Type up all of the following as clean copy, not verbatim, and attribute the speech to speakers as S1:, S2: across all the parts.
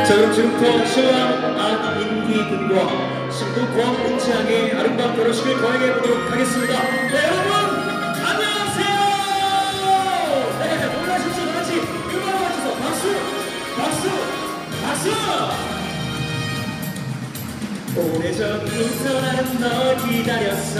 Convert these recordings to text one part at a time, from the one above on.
S1: 자, 그럼 지금부터 신랑 안인기군과 신부 권은지양의 아름다운 결혼식을 거행해 보도록 하겠습니다. 네, 여러분 안녕하세요. 네, 놀라십시오. 다같이 음악을 맞춰서 박수 박수 박수. 오래전부터 나는 널 기다렸어.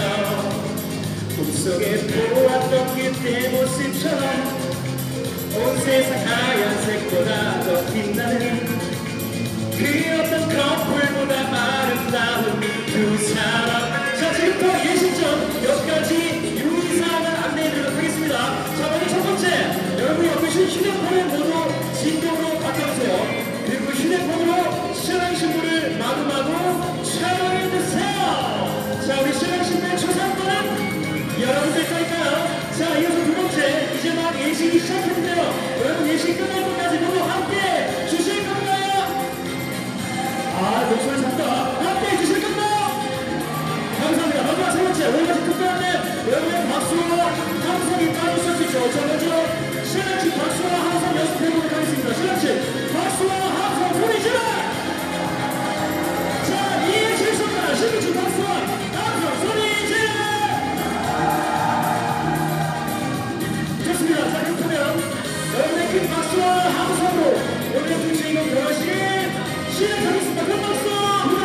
S1: 꿈속에 보았던 그때 모습처럼 온 세상 하얀색보다 더 빛나는 그 어떤 커플보다 아름다운 두 사람. 자, 지금부터 예식전 몇 가지 유의사항을 안내해드리도록 하겠습니다. 자, 먼저 첫 번째, 여러분이 옆에 계신 휴대폰을 모두 진동으로 바꿔주세요. 그리고 휴대폰으로 신랑 신부를 마구마구 촬영해주세요. 자, 우리 신랑 신부의 초상권은 여러분들 거니까요. 자, 이어서 두 번째, 이제 막 예식이 시작했는데요. 여러분 예식 끝날 때까지 모두 함께 주실 건가요? 아, 목소리 작다. 함께 해주실 건가요? 감사합니다. 마지막 세 번째, 오늘 같은 특별한 날 여러분의 박수와 함성이 따르실 수 있죠. 자, 먼저 신랑측 박수와 함성 연습해보도록 하겠습니다. 신랑측 박수와 함성 소리 질러! 자, 이해 실수입니다. 신랑측 박수와 함성 소리 질러! 좋습니다. 자, 그렇다면 여러분의 큰 박수와 함성으로 오늘의 주인공 결혼식을 시작하겠습니다. 큰 박수!